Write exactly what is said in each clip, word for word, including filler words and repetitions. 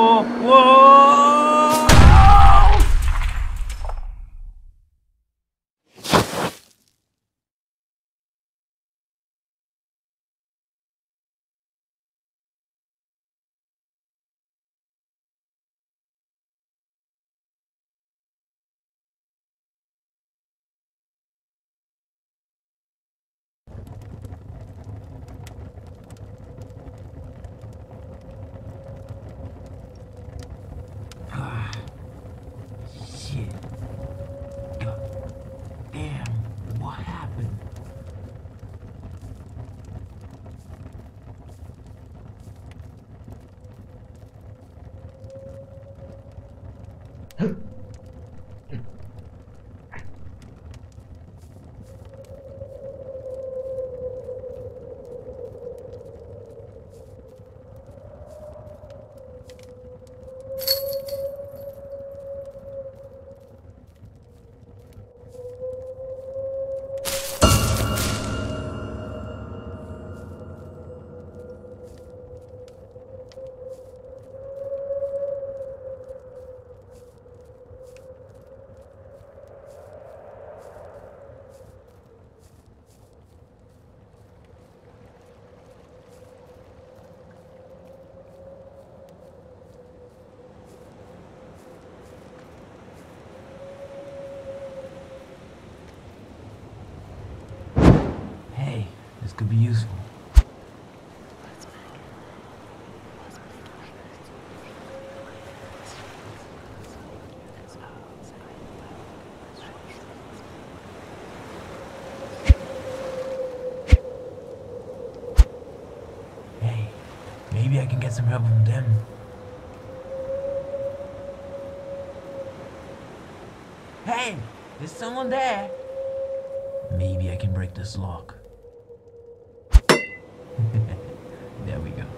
Whoa! Whoa! Shit. God damn, what happened? Hey, this could be useful. Hey, maybe I can get some help from them. Hey, there's someone there. Maybe I can break this lock. There we go.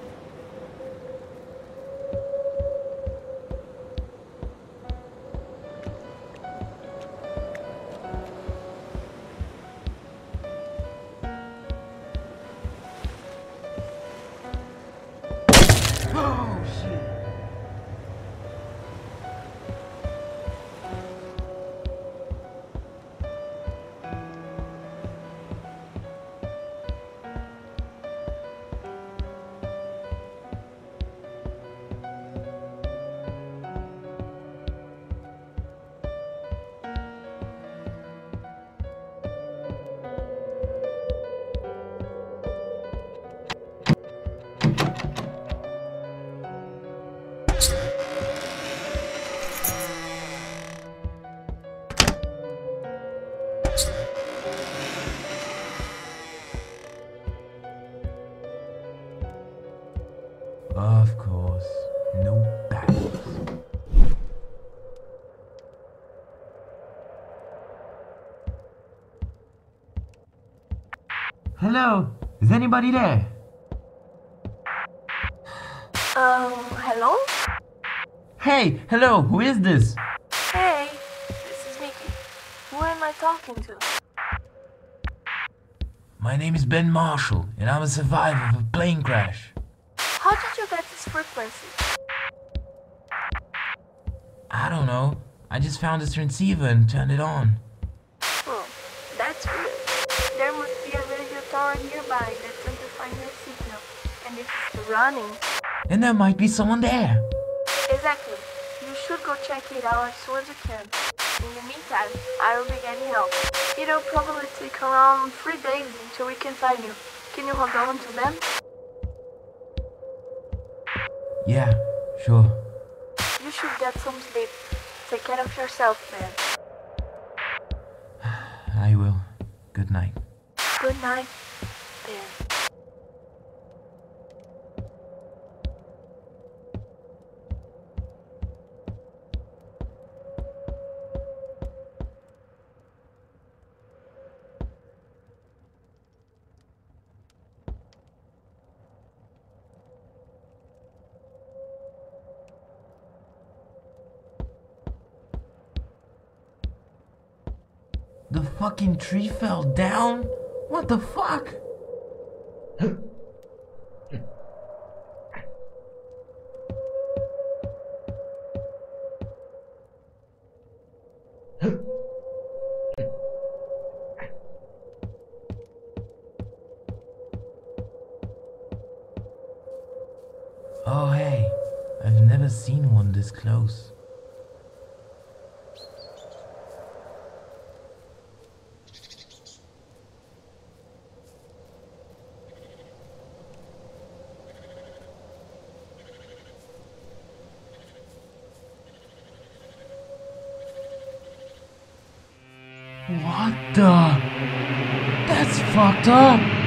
Oh, shit. Of course, no battles. Hello, is anybody there? Um, hello? Hey, hello, who is this? Hey, this is Mickey. Who am I talking to? My name is Ben Marshall, and I'm a survivor of a plane crash. How did you get this frequency? I don't know. I just found this transceiver and turned it on. Hmm, that's weird. There must be a radio tower nearby that's amplifying your signal, and if it's running... And there might be someone there. Exactly. You should go check it out as soon as you can. In the meantime, I will be getting help. It'll probably take around three days until we can find you. Can you hold on to them? Yeah, sure. You should get some sleep. Take care of yourself, man. I will. Good night. Good night, Ben. The fucking tree fell down? What the fuck? never seen one this close. What the? That's fucked up.